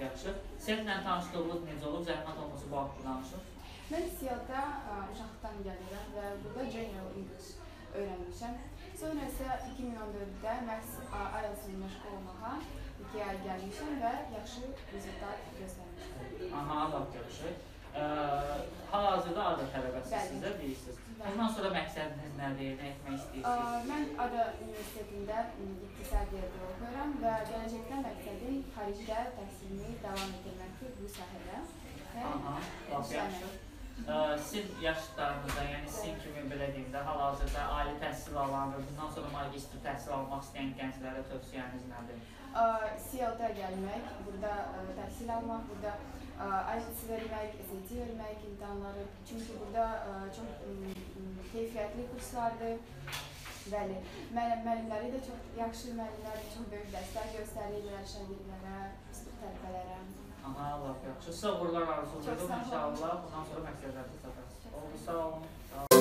yaxşı. Seninlə tanışdığınız necə olub? Zəhmət olmasa bu haqqda danışın. Mən Seattle-da uşaqdan gəlirəm və burada General English öyrənmişəm. Sonra isə 2014-də məhz IELTS-lə məşğul olmağa 2 ay gəlmişəm və yaxşı rezultat göstərmişəm. Aha, lap yaxşı. Hal-hazırda ADA tələbəsiniz də deyirsiniz. Ondan sonra məqsədiniz nədir, nə etmək istəyirsiniz? Mən ADA Universitetində iqtisadiyyatı oxuyuram və gələcəkdə məqsədim xaricdə təhsilimi davam etdirməkdir bu sahədə. Aha, lap yaxşı. Siz yaşlarınızda, yəni sizin kimi belə deyim də, hal-hazırda ali təhsil alan və bundan sonra magistr təhsil almaq istəyən gənclərə tövsiyəniz nədir? Seattle-a gəlmək, burada təhsil almaq, burada IELTS vermək, SAT vermək imtahanları. Çünki burada çox keyfiyyətli kurslardır. Bəli, müəllimləri də çox yaxşı müəllimlər, çox böyük dəstək göstərirlər şagirdlərə, tələbələrə. Aha, lap yaxşı. Sizə uğurlar arzulayıram inşallah. Bundan sonra məqsədlərinizi çatarsınız. Oldu, sağ olun.